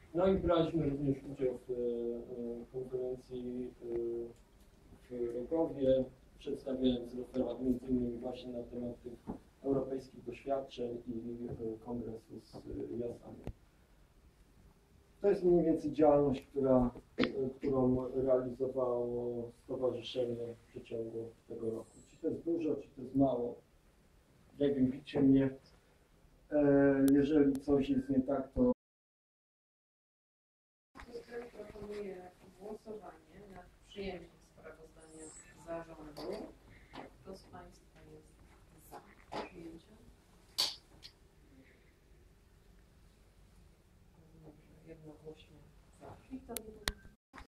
No i braliśmy również udział w konferencji w Rogowie, przedstawiając referat m.in. właśnie na temat tych europejskich doświadczeń i kongresu z jazdami. To jest mniej więcej działalność, którą realizowało stowarzyszenie w przeciągu tego roku. Czy to jest dużo, czy to jest mało? Nie wiem, bicie mnie. Jeżeli coś jest nie tak, to... Proponuję głosowanie nad przyjęciem sprawozdania zarządu. Kto z Państwa jest za przyjęciem? Dobrze, jednogłośnie za. I to